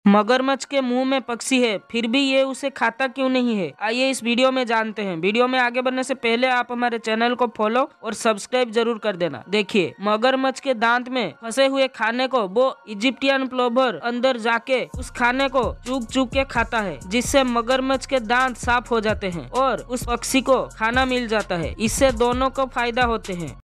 मगरमच्छ के मुंह में पक्षी है, फिर भी ये उसे खाता क्यों नहीं है? आइए इस वीडियो में जानते हैं। वीडियो में आगे बढ़ने से पहले आप हमारे चैनल को फॉलो और सब्सक्राइब जरूर कर देना। देखिए, मगरमच्छ के दांत में फंसे हुए खाने को वो इजिप्टियन प्लोवर अंदर जाके उस खाने को चूक चूक के खाता है, जिससे मगरमच्छ के दांत साफ हो जाते हैं और उस पक्षी को खाना मिल जाता है। इससे दोनों को फायदा होते हैं।